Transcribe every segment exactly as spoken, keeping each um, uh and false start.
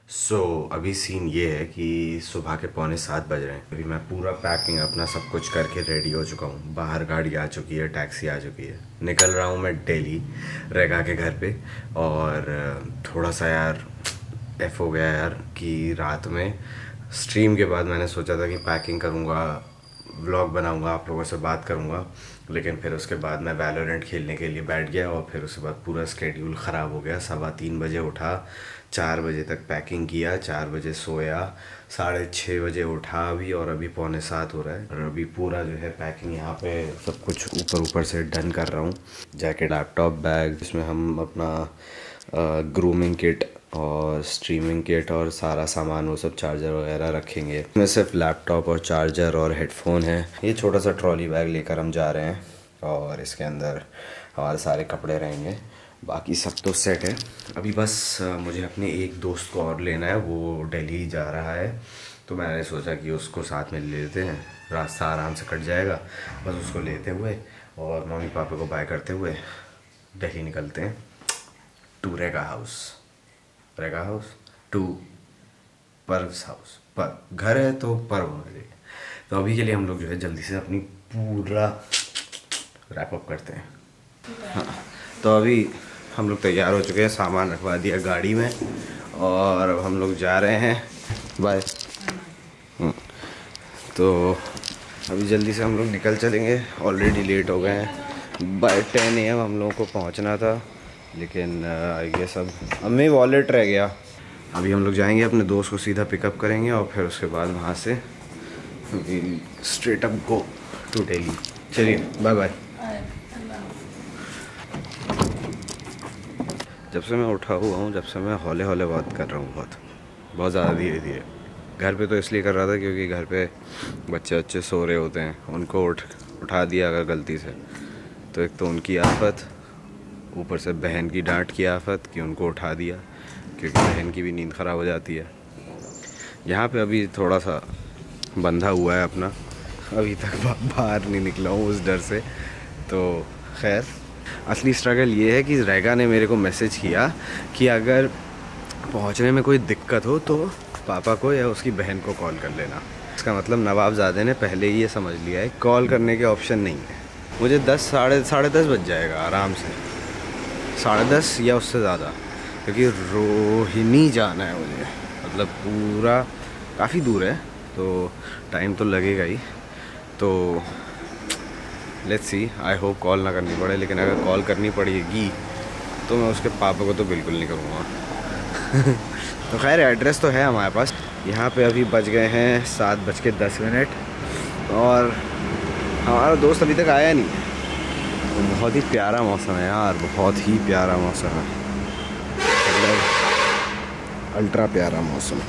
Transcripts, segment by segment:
सो so, अभी scene ये है कि सुबह के पौने सात बज रहे हैं। अभी मैं पूरा पैकिंग अपना सब कुछ करके रेडी हो चुका हूँ। बाहर गाड़ी आ चुकी है, टैक्सी आ चुकी है। निकल रहा हूँ मैं दिल्ली रेगा के घर पे। और थोड़ा सा यार एफ हो गया यार कि रात में स्ट्रीम के बाद मैंने सोचा था कि पैकिंग करूँगा, व्लॉग बनाऊँगा, आप लोगों से बात करूँगा, लेकिन फिर उसके बाद मैं वैलोरेंट खेलने के लिए बैठ गया और फिर उसके बाद पूरा स्केड्यूल ख़राब हो गया। सवा तीन बजे उठा, चार बजे तक पैकिंग किया, चार बजे सोया, साढ़े छः बजे उठा अभी, और अभी पौने सात हो रहा है। और अभी पूरा जो है पैकिंग यहाँ पे सब कुछ ऊपर ऊपर से डन कर रहा हूँ। जैकेट, लैपटॉप, बैग, जिसमें हम अपना ग्रूमिंग किट और स्ट्रीमिंग किट और सारा सामान वो सब चार्जर वगैरह रखेंगे। इसमें सिर्फ लैपटॉप और चार्जर और हेडफोन है। ये छोटा सा ट्रॉली बैग लेकर हम जा रहे हैं और इसके अंदर हमारे सारे कपड़े रहेंगे। बाकी सब तो सेट है। अभी बस मुझे अपने एक दोस्त को और लेना है, वो दिल्ली जा रहा है, तो मैंने सोचा कि उसको साथ में ले लेते हैं, रास्ता आराम से कट जाएगा। बस उसको लेते हुए और मम्मी पापा को बाय करते हुए दिल्ली निकलते हैं टू रेगा हाउस। रेगा हाउस टू पर्व्स हाउस। पर घर है तो पर्व होना चाहिए। तो अभी के लिए हम लोग जो है जल्दी से अपनी पूरा रैप अप करते हैं। हाँ, तो अभी हम लोग तैयार हो चुके हैं, सामान रखवा दिया गाड़ी में और अब हम लोग जा रहे हैं। बाय। तो अभी जल्दी से हम लोग निकल चलेंगे, ऑलरेडी लेट हो गए हैं। बाय टेन ए एम हम लोगों को पहुंचना था, लेकिन आई गेस अब हमें वॉलेट रह गया। अभी हम लोग जाएंगे, अपने दोस्त को सीधा पिकअप करेंगे और फिर उसके बाद वहाँ से straight up go to Delhi. चलिए बाय बाय। जब से मैं उठा हुआ हूँ, जब से मैं हौले हौले बात कर रहा हूँ, बहुत बहुत ज़्यादा धीरे धीरे। घर पे तो इसलिए कर रहा था क्योंकि घर पे बच्चे बच्चे सो रहे होते हैं, उनको उठ उठा दिया अगर गलती से तो एक तो उनकी आफत, ऊपर से बहन की डांट की आफत कि उनको उठा दिया, क्योंकि बहन की भी नींद ख़राब हो जाती है। यहाँ पे अभी थोड़ा सा बंधा हुआ है अपना, अभी तक बाहर नहीं निकला हूँ उस डर से। तो खैर, असली स्ट्रगल ये है कि रेगा ने मेरे को मैसेज किया कि अगर पहुंचने में कोई दिक्कत हो तो पापा को या उसकी बहन को कॉल कर लेना। इसका मतलब नवाबजादे ने पहले ही ये समझ लिया है कॉल करने के ऑप्शन नहीं है। मुझे दस साढ़े साढ़े दस बज जाएगा आराम से, साढ़े दस या उससे ज़्यादा, क्योंकि रोहिणी जाना है मुझे। मतलब पूरा काफ़ी दूर है तो टाइम तो लगेगा ही। तो let's see, I hope call ना करनी पड़े, लेकिन अगर कॉल करनी पड़ेगी तो मैं उसके पापा को तो बिल्कुल नहीं करूँगा। तो खैर, एड्रेस तो है हमारे पास। यहाँ पे अभी बज गए हैं सात बज के दस मिनट और हमारा दोस्त अभी तक आया नहीं। तो बहुत ही प्यारा मौसम है यार, बहुत ही प्यारा मौसम है, मतलब अल्ट्रा प्यारा मौसम।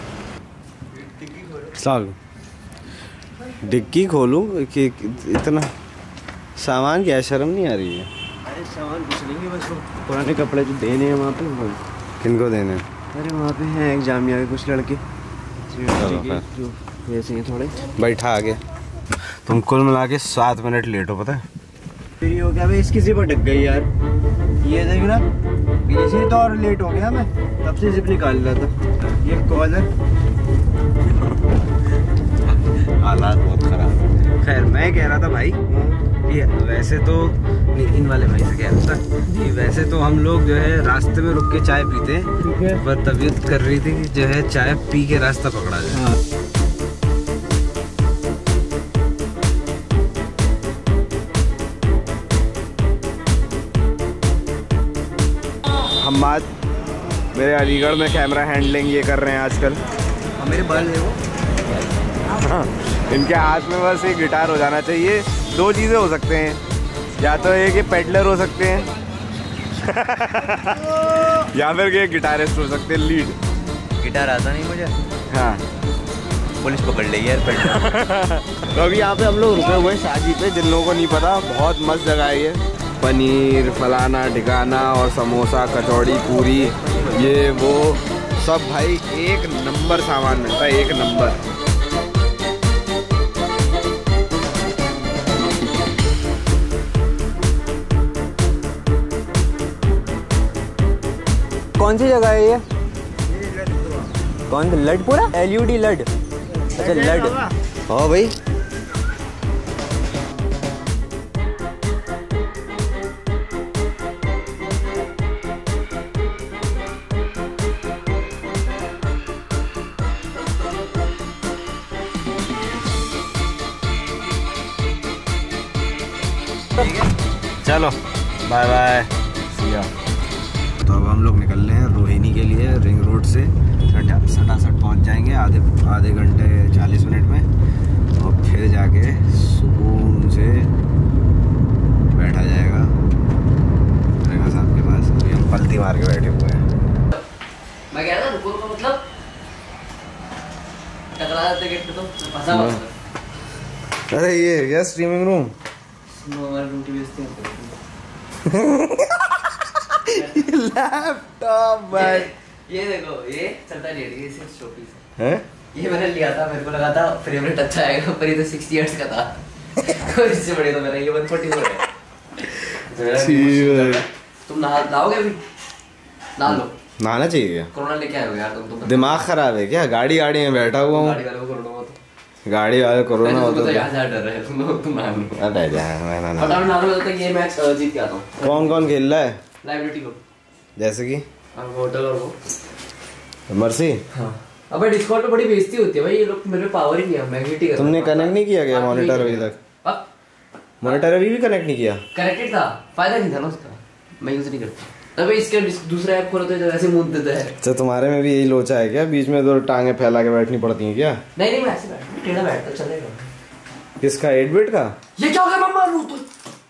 साल डिग्गी खोलूँ कि इतना सामान, क्या शर्म नहीं आ रही है? अरे सामान कुछ नहीं है, बस वो पुराने कपड़े जो देने हैं वहाँ पे। किनको देने? अरे वहाँ पे हैं एक जामिया के कुछ लड़के जो वैसे हैं थोड़े। बैठा आगे। तुम कुल मिला के सात मिनट लेट हो, पता है? फिर ये हो गया भाई, इसकी जिप अटक गई यार। ये देख ना, इसी तो और लेट हो गया मैं, तब से जिप निकाल रहा था। ये कॉलर, हालात बहुत ख़राब। खैर, मैं कह रहा था भाई कि वैसे तो इन वाले भाई से कह रहा था कि वैसे तो हम लोग जो है रास्ते में रुक के चाय पीते हैं, पर तबीयत कर रही थी कि जो है चाय पी के रास्ता पकड़ा जाए। हाँ। हम आज मेरे अलीगढ़ में कैमरा हैंडलिंग ये कर रहे हैं आजकल। और मेरे बाल है वो। हाँ, इनके हाथ में बस एक गिटार हो जाना चाहिए। दो चीज़ें हो सकते हैं, या तो एक ये पेडलर हो सकते हैं या फिर ये गिटारिस्ट हो सकते हैं, लीड। गिटार आता नहीं मुझे। हाँ, पुलिस पकड़ लेगी यार पेडलर। तो अभी यहाँ पे हम लोग रुके हुए हैं शादी पे। जिन लोगों को नहीं पता, बहुत मस्त जगह है ये। पनीर फलाना ठिकाना और समोसा, कचौड़ी, पूरी, ये वो सब भाई एक नंबर सामान मिलता है, एक नंबर। कौन सी जगह है ये? कौन सा लड पूरा? एल यू डी लड। अच्छा लड। हाँ भाई चलो बाय बाय सिया। तो अब हम लोग निकल रहे हैं रोहिणी के लिए रिंग रोड से। सटासट पहुंच जाएंगे आधे आधे घंटे चालीस मिनट में, और फिर जाके सुकून से बैठा जाएगा रेखा साहब के पास। अभी हम पलती मार के बैठे हुए हैं। मैं कह रहा था रुको रुको मतलब टकरा जाते गेट पे तो फंसा हुआ। अरे ये क्या स्ट्रीमिंग रूम हमारे रूम की बेइज्जती है। लैपटॉप भाई ये देखो ये चलता नहीं है, ये सिर्फ शोपीस है। ये मैंने लिया था, मेरे को लगा था फेवरेट अच्छा आएगा, पर ये तो सिक्सटी हर्ट्ज का था। तो इससे बड़े तो मेरा ये वन फोर्टी फोर है। तुम नहा लाओगे अभी? नहा लो। नहाना चाहिए। कोरोना लेके आए हो यार तुम तो। दिमाग खराब है क्या? गाड़ी गाड़ी में बैठा हुआ हूँ। गाड़ी वाले को कोरोना हुआ तो गाड़ी वाले कोरोना होता तो यहाँ से डर रहे तुम लोग। तुम नहा लो। अरे जा मैं ना ना। फटाफट नहा लो तक ये मैच जीत के आता हूँ। कौन कौन खेल रहा है? लाइबिलिटी को जैसे कि होटल और वो मर्सी। हाँ अबे डिस्कॉर्ड पे बड़ी बेइज्जती होती है भाई, ये लोग मेरे पावर ही नहीं है, मैग्नेटिक है। तुमने कनेक्ट नहीं किया क्या मॉनिटर अभी तक? मॉनिटर अभी भी कनेक्ट नहीं किया? कनेक्टेड था, फायदा नहीं था ना उसका, मैं यूज नहीं करता। तभी इसके दूसरा ऐप खोलो तो ऐसे मुंह देता है। तो तुम्हारे में भी यही लोचा है क्या? बीच में दो टांगे फैला के बैठनी पड़ती हैं क्या? नहीं नहीं मैं ऐसे बैठ टेढ़ा बैठता चलेगा। किसका एट बिट का? ये क्या हो गया मम्मा? रू तो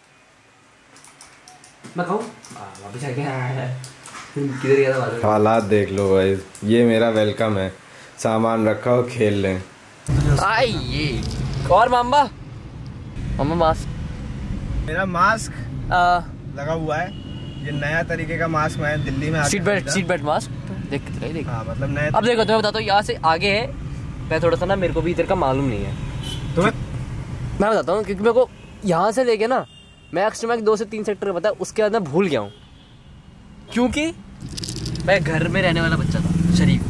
मैं कहूं वापस आ गया। किधर गया था मालूम? हालात देख लो भाई, ये मेरा वेलकम है। सामान रखा हो खेल लें। आई ये और मामा मामा मास्क। मेरा मास्क लगा हुआ है, ये नया तरीके का मास्क मैं दिल्ली में seat belt seat belt mask देख देख देख। हाँ मतलब नया। अब देखो तुम्हें बताता हूँ, यहाँ से आगे है मैं थोड़ा सा ना, मेरे को भी इधर का मालूम नहीं है तुम्हें। मैं बताता हूँ क्योंकि मेरे को यहाँ से लेके ना मैं एक्स्ट्रा दो से तीन सेक्टर पता है, उसके बाद मैं भूल गया हूँ क्योंकि मैं घर में रहने वाला बच्चा था शरीफ।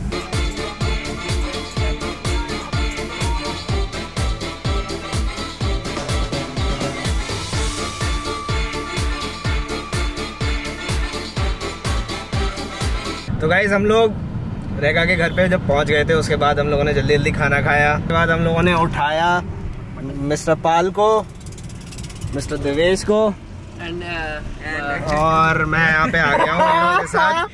तो गाइस हम लोग रेखा के घर पे जब पहुंच गए थे, उसके बाद हम लोगों ने जल्दी जल्दी खाना खाया। उसके बाद हम लोगों ने उठाया मिस्टर पाल को, मिस्टर देवेश को, And, uh, and, और मैं यहाँ पे आ गया हूँ इन लोगों के साथ।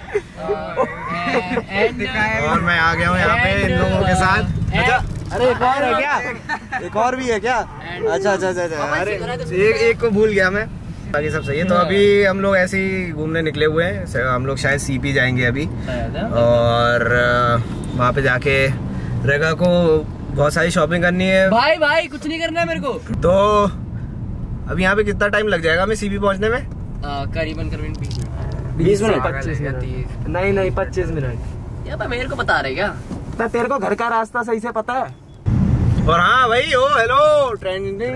और मैं आ गया हूँ यहाँ पे इन लोगों के साथ। अच्छा अरे एक और है क्या? एक और भी है क्या? अच्छा अच्छा अच्छा अच्छा अरे एक एक को भूल गया मैं, बाकी सब सही है। तो अभी हम लोग ऐसे ही घूमने निकले हुए हैं। हम लोग शायद सीपी जाएंगे अभी, और वहाँ पे जाके रेखा को बहुत सारी शॉपिंग करनी है। भाई भाई कुछ नहीं करना है मेरे को। तो अभी यहाँ पे कितना टाइम लग जाएगा हमें सीपी पहुँचने में? करीबन करीबन बीस मिनट बीस मिनट पच्चीस मिनट नहीं नहीं पच्चीस मिनट या मेरे को बता रहे क्या? तो तेरे को घर का रास्ता सही से पता है? और हाँ भाई ओ हेलो ट्रेंडिंग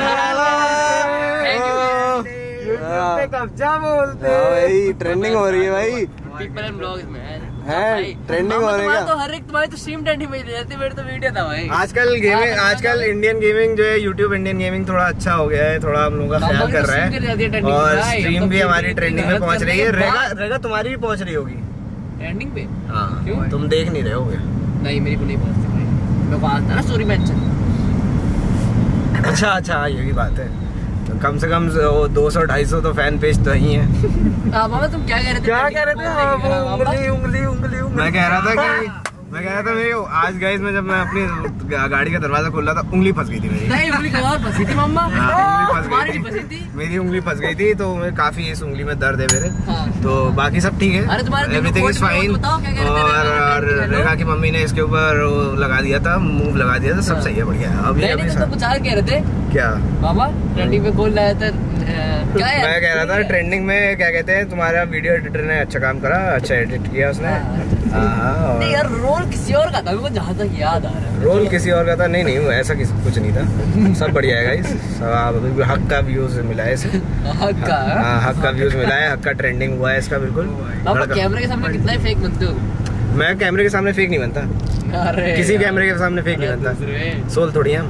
पे कब्जा बोलते हाँ भाई ट्रेंडिंग हो रही है भाई। पीपल एंड ब्लॉग्स में है ट्रेंडिंग हो रही है। तो हर एक तुम्हारी तो स्ट्रीम ट्रेंडिंग में रहती, मेरे तो वीडियो था भाई। आजकल गेमिंग आजकल इंडियन गेमिंग जो है यूट्यूब इंडियन गेमिंग थोड़ा अच्छा हो गया है, थोड़ा हम लोगों का ख्याल कर रहा है, और स्ट्रीम भी हमारी ट्रेंडिंग में पहुंच रही है। रेगा रेगा तुम्हारी भी पहुंच रही होगी ट्रेंडिंग पे। हाँ तुम देख नहीं रहे होगे। नहीं मेरी को नहीं पहुंचती भाई, मेरे को आता ना स्टोरी में। अच्छा अच्छा ये भी बात है। तो कम से कम दो सौ ढाई सौ तो फैन पेज तो ही है। मामा तुम क्या कह रहे थे? क्या कह रहे थे? उंगली उंगली उंगली मैं कह रहा था कि मैं कह रहा था मेरी आज गाइस में जब मैं अपनी गाड़ी का दरवाजा खोल रहा था, उंगली फंस गई थी मेरी। नहीं उंगली कहाँ फंसी थी मम्मा? उंगली फंस तुम्हारी गई फंसी थी, थी? मेरी उंगली फंस गई थी, तो मैं काफी इस उंगली में दर्द है मेरे। हाँ। तो बाकी सब ठीक है, अरे तुम्हारे एवरीथिंग इज फाइन। और रेखा की मम्मी ने इसके ऊपर लगा दिया था, मूव लगा दिया था, सब सही है, बढ़िया है। अभी अभी तो कुछ और कह रहे थे क्या मामा? ट्रेंडिंग में खोल लाया था क्या है? मैं कह रहा था ट्रेंडिंग में क्या कहते हैं, तुम्हारा वीडियो एडिटर ने अच्छा काम करा, अच्छा एडिट किया उसने। नहीं यार रोल किसी और का था, मेरे को जहाँ तक याद आ रहा है। रोल किसी और का था? नहीं नहीं ऐसा किसी कुछ नहीं था, सब बढ़िया है गाइस। सब बिल्कुल हक का व्यूज मिला है इसे। हक का हाँ हक का व्यूज मिला है, हक का ट्रेंडिंग हुआ है इसका बिल्कुल। कैमरे के सामने कितना ही फेक बनते हो। मैं कैमरे के सामने फेक नहीं बनता। अरे किसी कैमरे के सामने फेक नहीं बनता। सोल थोड़ी हम।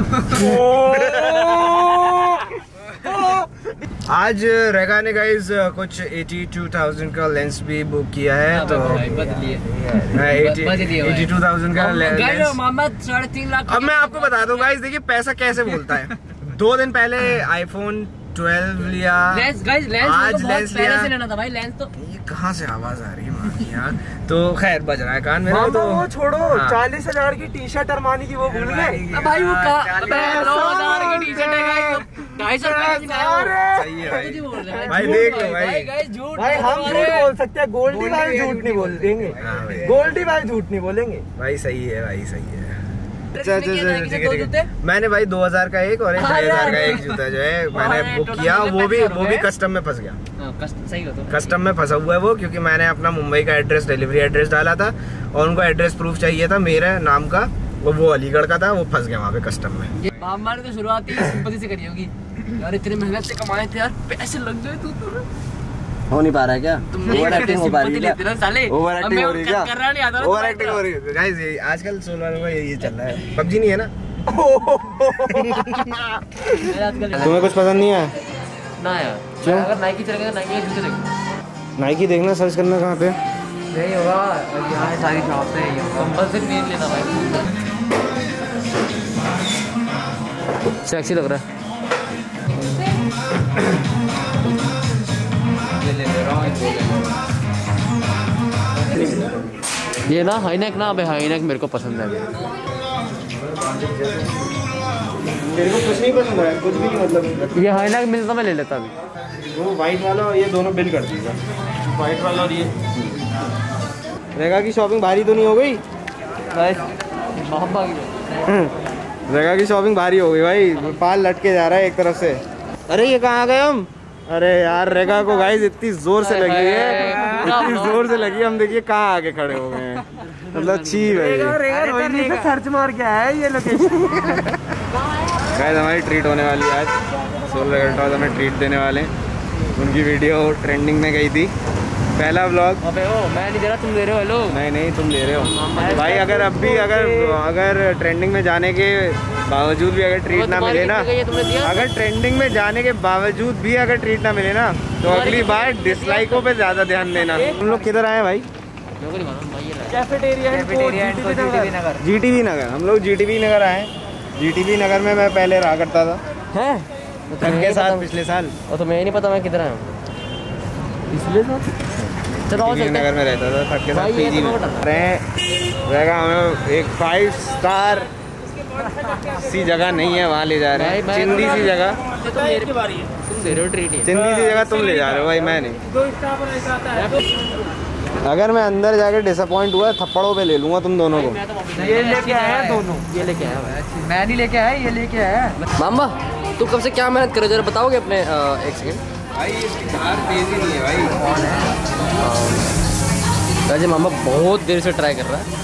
आज रेगा ने गाइस कुछ बयासी हज़ार का लेंस भी बुक किया है, तो बदलिए बयासी हज़ार का लेंस। मोहम्मद साढ़े तीन लाख। अब मैं आपको बता दूं गाइस, देखिए पैसा कैसे बोलता है। दो दिन पहले आईफोन ट्वेल्व लिया, लेंस गाइस, लेंस आज तो लेंस पहले लिया। से लेना था भाई, लेंस तो ये कहाँ से आवाज आ रही है माँ की यार। तो खैर बज रहा है कान मेरा। मामा तो वो छोड़ो, हाँ। चालीस हजार की टी शर्ट अरमानी की वो भूल गए। भाई वो का चालीस नौ हजार की टी शर्ट है गाइस, ढाई सौ रुपए की सही है भाई। बोल रहे हैं भाई देख लो भाई। गाइस, झूठ भाई हम बोल झूठ रहे हैं। बोल सकते हैं, गोल्डी भाई झूठ नहीं बोल देंगे। हाँ भाई। गोल्डी भाई झूठ नहीं बोलेंगे। भाई सही है भाई, सही है। कितने अच्छा, किए अच्छा, थे, ठीक है, दो ठीक है। जूते? मैंने भाई दो हजार का एक और एक ढाई हजार का एक जूता जो है मैंने अरे, बुक total किया, मिले वो भी पैंतीस वो भी रुपए। कस्टम में फंस गया। हाँ, कस्ट सही हो तो। कस्टम में फंसा हुआ है वो, क्योंकि मैंने अपना मुंबई का एड्रेस, डिलीवरी एड्रेस डाला था और उनको एड्रेस प्रूफ चाहिए था मेरे नाम का, वो वो अलीगढ़ का था, वो फंस गया वहाँ पे कस्टम में। ये मामा ने तो शुरुआत ही सिंपैथी से करी होगी यार, इतने मेहनत से कमाए थे यार, पैसे लग गए तू तो हो नहीं पा रहा है क्या? तुम ओवर एक्टिंग हो पा रही है लेते ना साले, ओवर अब एक्टिंग मैं हो रही है क्या? कर रहा नहीं आता ना, ओवर एक्टिंग हो रही है गाइस। ये आजकल सोल वालों का ये चल रहा है। पबजी नहीं है ना? मेरा आजकल तुम्हें कुछ पसंद नहीं है? ना यार, क्यों? अगर नाइकी चलेगा नाइकी के जूते देखो, नाइकी देखना, सर्च करना कहाँ पे। नहीं होगा यहाँ है सारी शॉप है, कंपल्सरी नहीं लेना भाई, सेक्सी लग रहा है। ये ना हाईनेक ना, अबे हाईनेक मेरे को पसंद है। मेरे को कुछ नहीं पसंद है, कुछ भी नहीं, मतलब ये हाईनेक मिलता मैं ले लेता अभी। वो वाइट वाला और ये दोनों बिल कर दीजिए। वाइट वाला और ये। रेगा की शॉपिंग भारी तो नहीं हो गई? रेगा की शॉपिंग भारी हो गई भाई, पाल लटके जा रहा है एक तरफ से। अरे ये कहाँ आ गए हम? अरे यार रेगा को गाइस इतनी जोर से लगी है, इतनी जोर से लगी, हम देखिए कहाँ आके खड़े हो गए हैं। मतलब छी भाई। सर्च मार के आया है ये लोकेशन। गाइस हमारी ट्रीट होने वाली है आज। सोल रेगल्टॉस हमें ट्रीट देने वाले हैं। उनकी वीडियो ट्रेंडिंग में गई थी, पहला व्लॉग। अबे ओ मैं नहीं दे रहा, तुम दे रहे हो। हेलो नहीं नहीं तुम ले रहे हो भाई। अगर अब भी अगर अगर ट्रेंडिंग में जाने के बावजूद भी अगर ट्रीट ना मिले ना, अगर ट्रेंडिंग में जाने के बावजूद भी अगर ट्रीट ना मिले ना, तो अगली बार डिसलाइकों पे ज़्यादा ध्यान देना। तुम लोग किधर आए भाई? Cafeteria GTB Nagar. हम लोग जीटीवी नगर आए। जीटीवी नगर में मैं पहले रहा करता था हैं ठग के साथ पिछले साल। और तो मैं नहीं पता मैं किधर आया हूँ, इसलिए तो चलो और जीटीवी चलते हैं। नगर में रहता था ठग के साथ भाई, ये पीजी तो में। मैं बता- रहे रहेगा हमें एक फाइव स्टार सी जगह नहीं है, वहाँ ले जा रहे भाई, हैं। मैं- चिंदी सी जगह, तुम दे रहे हो ट्रीट ही। चिंदी सी जगह तुम ले जा रहे हो भाई, मैं नहीं। अगर मैं अंदर जाकर डिसअपॉइंट हुआ थप्पड़ों पे ले लूंगा तुम दोनों को। ये लेके आया दोनों। ये लेके आया भाई। मैं नहीं लेके आया, ये लेके आया। मामा तू कब से क्या मेहनत करे, जरा बताओगे अपने अ, एक सेकंड। भाई इसकी कार तेजी नहीं है भाई। वैसे मामा बहुत देर से ट्राई कर रहा है।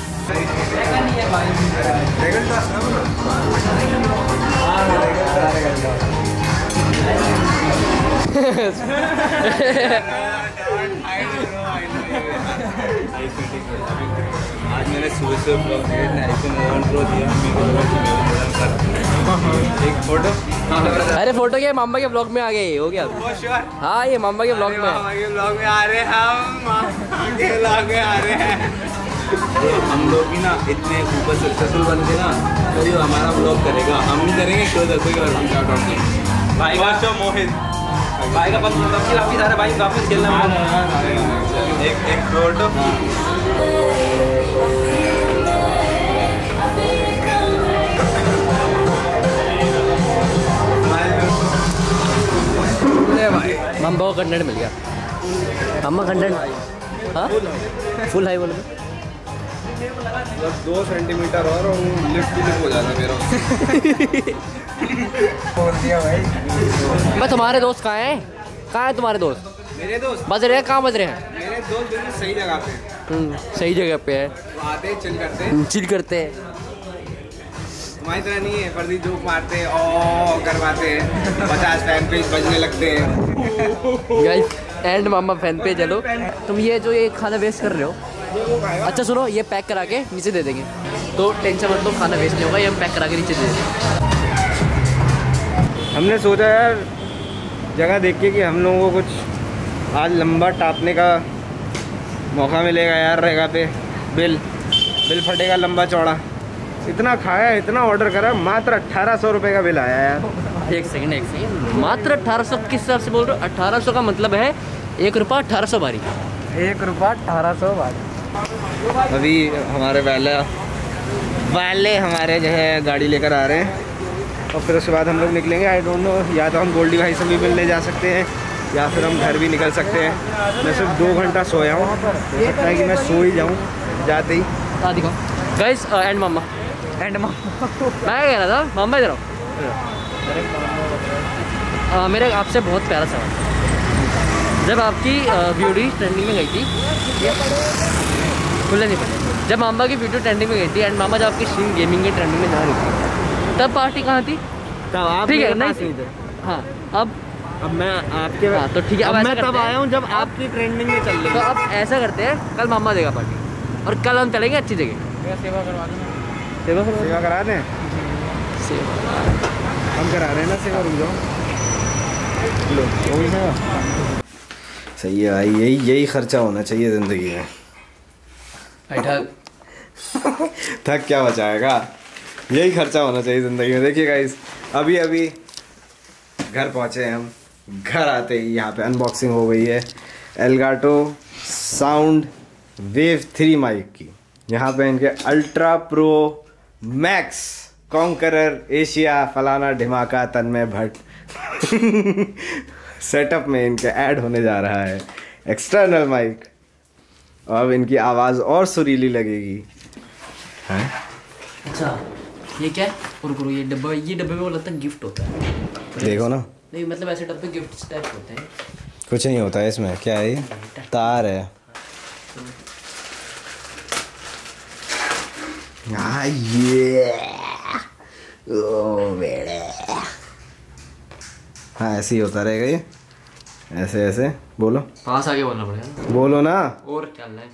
आज मैंने सुबह से ब्लॉग दिया, आईफोन इलेवन प्रो दिया, मेरे को लगा कि मैं एक फोटो। अरे फोटो क्या मामा के ब्लॉग में आ गए, हो गया। हाँ ये मामा के ब्लॉग में है। मामा के ब्लॉग में आ रहे हैं हम, मामा के ब्लॉग में आ रहे हैं। तो हम लोग भी ना इतने ऊपर सक्सेसफुल बन के ना, तो ये हमारा ब्लॉग करेगा, हम भी करेंगे। क्यों दसों के बाद शाउट आउट देंगे भाई का मोहित भाई का पसंद काफी काफी सारे भाई काफी खेलना है। एक एक फोटो मामा को कंटेंट मिल गया। मामा कंटेंट हाँ फुल हाई बोल के बस दो सेंटीमीटर और लिफ्ट की लिफ्ट हो जाता मेरा। बोल दिया भाई। मैं तुम्हारे दोस्त कहाँ हैं, कहाँ हैं तुम्हारे दोस्त? मेरे दोस्त बज रहे हैं, कहाँ बज रहे हैं? मेरे दोस्त बिल्कुल सही जगह पे हैं। हम्म, सही जगह पे है, वो आते हैं, चिल करते हैं। चिल करते हैं। तुम्हारी तरह नहीं है, फर्जी जोक मारते हैं, ओ करवाते हैं, पचास फैन पेज बजने लगते हैं। गाइस एंड मामा फैन पे चलो। तुम ये जो ये खाना वेस्ट कर रहे हो, अच्छा सुनो, ये पैक करा के नीचे दे देंगे, तो टेंशन मत लो, खाना वेस्ट नहीं होगा, ये हम पैक करा के नीचे दे देंगे। हमने सोचा यार जगह देख के कि हम लोगों को कुछ आज लंबा टापने का मौका मिलेगा यार। रहेगा पे बिल बिल फटेगा लंबा चौड़ा। इतना खाया, इतना ऑर्डर करा, मात्र अट्ठारह सौ रुपये का बिल आया यार। एक सेकंड एक सेकंड, मात्र अट्ठारह सौ किस हिसाब से बोल रहे हो? अट्ठारह सौ का मतलब है एक रुपया अट्ठारह सौ बारी। एक रुपया अठारह सौ बारी। अभी हमारे वाले वाले हमारे जो है गाड़ी लेकर आ रहे हैं और फिर उसके बाद हम लोग निकलेंगे। आई डोंट नो, या तो हम गोल्डी भाई से भी मिलने जा सकते हैं या फिर हम घर भी निकल सकते हैं। मैं सिर्फ दो घंटा सोया हूँ, हो सकता है कि मैं सो ही जाऊँ जाते ही। हाँ दिखाओ गाइस, एंड मामा एंड मामा मैं कह रहा था, मामा इधर आओ। आ, मेरे आपसे बहुत प्यारा सवाल, जब आपकी वीडियो ट्रेंडिंग में गई थी, खुले नहीं पड़े, जब मामा की वीडियो ट्रेंडिंग में गई थी एंड मामा जब आपकी स्ट्रीम गेमिंग की ट्रेंडिंग में जा रही थी, तब पार्टी कहाँ थी? तब आप ठीक है, मेरे नहीं पास नहीं थे। हाँ अब अब मैं आपके हाँ तो ठीक है, अब अब ऐसा मैं करते तब हैं। आया हूँ जब आपकी ट्रेंडिंग में चल रही तो है। अब ऐसा करते हैं, कल मामा देगा पार्टी और कल हम चलेंगे अच्छी जगह। सेवा करवा देना। सेवा करो, सेवा करा दें, सेवा हम करा रहे हैं ना सेवा। रुक जाओ, लो वही है। सही है भाई, यही यही खर्चा होना चाहिए ज़िंदगी में। थक क्या बचाएगा, यही खर्चा होना चाहिए ज़िंदगी में। देखिए गाइस, अभी अभी घर पहुँचे हैं हम। घर आते ही यहाँ पे अनबॉक्सिंग हो गई है Elgato sound wave three mic की। यहाँ पे इनके ultra pro max conqueror Asia फलाना ढिमाका तन्मय भट्ट सेटअप में इनके ऐड होने जा रहा है एक्सटर्नल माइक। अब इनकी आवाज़ और सुरीली लगेगी। हैं? अच्छा ये क्या है? रुको, ये डब्बा, ये डब्बे में वो लगता है गिफ्ट होता है। देखो ना, नहीं मतलब ऐसे डब्बे गिफ्ट टाइप होते हैं। कुछ नहीं होता है इसमें। क्या है ये? तार है। आ, ये ओ बेड़े। हाँ ऐसे ही होता रहेगा ये, ऐसे ऐसे। बोलो, पास आगे बोलना पड़ेगा। बोलो ना। और क्या है?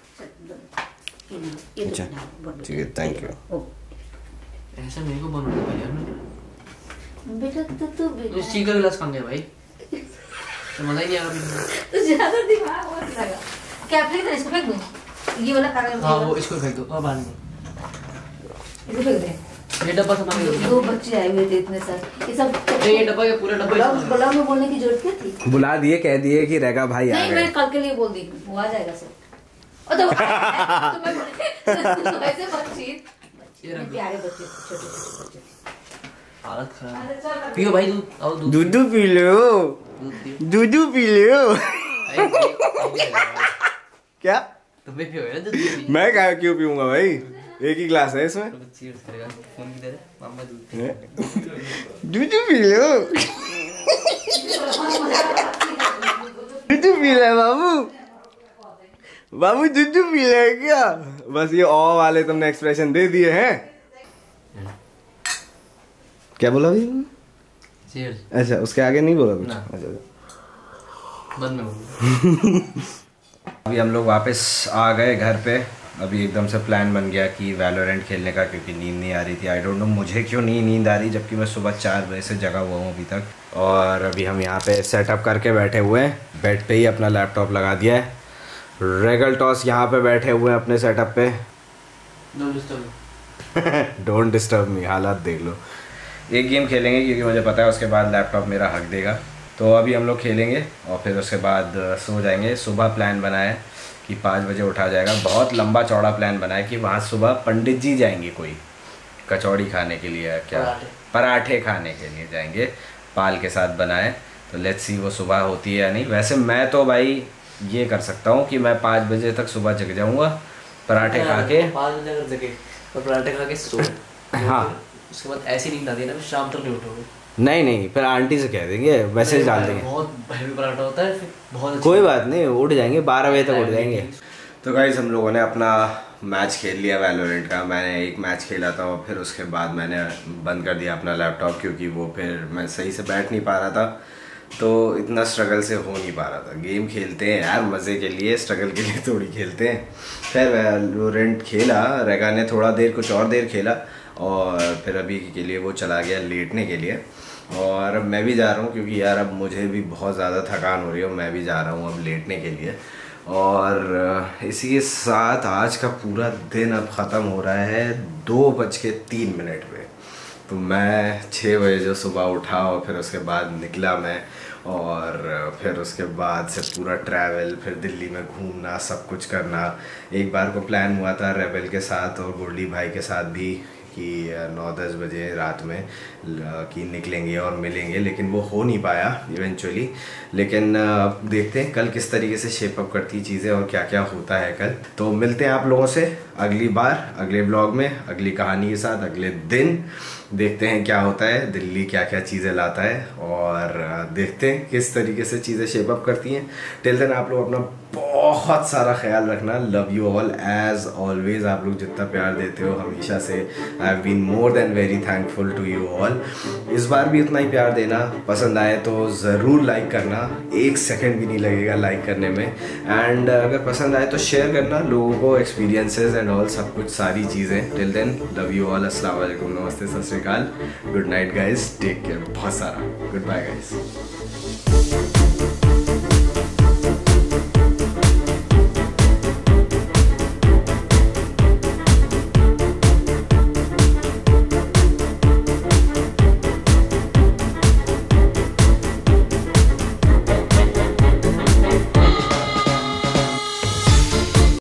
अच्छा ठीक है, थैंक यू। ऐसा मेरे को बनवाना पड़ेगा। बेटा तो तू तो स्टील का गिलास कहाँ गया भाई? तो मजा ही नहीं आ रहा। तो ज्यादा दिमाग मत लगा। क्या फेंक दे, इसको फेंक दो। ये वाला कागज। हाँ वो इसको फेंक दो। अब आने इसको फेंक दे। ये डब्बा संभाल के दो बच्चे आए हुए थे इतने सारे, ये सब नहीं, ये डब्बा के पूरा डब्बा बुलाओ इसमें। बुलाओ में बोलने की जरूरत क्या थी? बुला दिए, कह दिए कि रेगा भाई आ नहीं गए। मैं कल के लिए बोल दी, वो आ जाएगा सब। और तो तो मैं वैसे बातचीत ये रख दो। प्यारे बच्चे, छोटे छोटे बच्चे। हालत खराब। पियो भाई दूध, आओ दूध। दूधू पी लो, दूध पियो। दूधू पी लो। भाई, भाई, भाई, क्या? तुम भी पियो ना दूध। मैं क्या क्यों पीऊंगा भाई, एक ही ग्लास है इसमें। चीयर्स करेगा। फोन किधर है? मामा दूध पियो। दूधू पी लो, दूधू पी ले बाबू, बाबू दूधू पी ले क्या? बस ये ओ वाले तुमने एक्सप्रेशन दे दिए हैं। क्या बोला भाई? चीयर्स। अच्छा उसके आगे नहीं बोला कुछ? ना। अच्छा बंद में बोलो। अभी हम लोग वापस आ गए घर पे। अभी एकदम से प्लान बन गया कि वैलोरेंट खेलने का, क्योंकि नींद नहीं आ रही थी। आई डोंट नो मुझे क्यों नहीं नींद आ रही, जबकि मैं सुबह चार बजे से जगा हुआ हूँ अभी तक। और अभी हम यहाँ पे सेटअप करके बैठे हुए हैं, बेड पे ही अपना लैपटॉप लगा दिया है। रेगल टॉस यहाँ पे बैठे हुए हैं अपने सेटअप पे। डोंट डिस्टर्ब मी, हालात देख लो। एक गेम खेलेंगे क्योंकि मुझे पता है उसके बाद लैपटॉप मेरा हक देगा। तो अभी हम लोग खेलेंगे और फिर उसके बाद सो जाएंगे। सुबह प्लान बना है कि पाँच बजे उठा जाएगा। बहुत लंबा चौड़ा प्लान बना है कि वहाँ सुबह पंडित जी जाएंगे कोई कचौड़ी खाने के लिए, क्या पराठे। पराठे खाने के लिए जाएंगे, पाल के साथ बनाए। तो लेट्स सी वो सुबह होती है या नहीं। वैसे मैं तो भाई ये कर सकता हूँ कि मैं पाँच बजे तक सुबह जग जाऊँगा पराठे खा के। पाँच बजे अगर जगे और पराठे खा के सो, हाँ उसके बाद ऐसी नींद आती है ना, शाम तक नहीं उठोगे। नहीं नहीं, फिर आंटी से कह देंगे, मैसेज डाल देंगे। बहुत हैवी पराठा होता है, फिर बहुत कोई बात नहीं, उठ जाएंगे, बारह बजे तक उठ जाएंगे। तो गाइस हम लोगों ने अपना मैच खेल लिया वैलोरेंट का। मैंने एक मैच खेला था और फिर उसके बाद मैंने बंद कर दिया अपना लैपटॉप, क्योंकि वो फिर मैं सही से बैठ नहीं पा रहा था। तो इतना स्ट्रगल से हो नहीं पा रहा था। गेम खेलते हैं यार मज़े के लिए, स्ट्रगल के लिए थोड़ी खेलते हैं। खैर वैलोरेंट खेला, रेगा ने थोड़ा देर कुछ और देर खेला और फिर अभी के लिए वो चला गया लेटने के लिए। और अब मैं भी जा रहा हूँ क्योंकि यार अब मुझे भी बहुत ज़्यादा थकान हो रही है, मैं भी जा रहा हूँ अब लेटने के लिए। और इसी के साथ आज का पूरा दिन अब ख़त्म हो रहा है दो बज के तीन मिनट पे। तो मैं छः बजे जो सुबह उठा और फिर उसके बाद निकला मैं, और फिर उसके बाद से पूरा ट्रैवल, फिर दिल्ली में घूमना, सब कुछ करना। एक बार को प्लान हुआ था रेबल के साथ और गोल्डी भाई के साथ भी कि नौ दस बजे रात में कि निकलेंगे और मिलेंगे, लेकिन वो हो नहीं पाया इवेंचुअली। लेकिन देखते हैं कल किस तरीके से शेप अप करती चीज़ें और क्या क्या होता है कल। तो मिलते हैं आप लोगों से अगली बार, अगले ब्लॉग में, अगली कहानी के साथ, अगले दिन। देखते हैं क्या होता है, दिल्ली क्या क्या चीज़ें लाता है और देखते हैं किस तरीके से चीज़ें शेप अप करती हैं। टिल देन आप लोग अपना बहुत सारा ख्याल रखना। Love you all as always. आप लोग जितना प्यार देते हो हमेशा से, I have been more than very thankful to you all. इस बार भी उतना ही प्यार देना। पसंद आए तो ज़रूर लाइक करना, एक सेकंड भी नहीं लगेगा लाइक करने में। एंड अगर पसंद आए तो शेयर करना लोगों को, एक्सपीरियंसेस एंड ऑल सब कुछ, सारी चीज़ें। Till then love you all, अस्सलाम वालेकुम, नमस्ते, सत श्री अकाल, good night guys, take care, बहुत सारा, गुड बाय गाइज।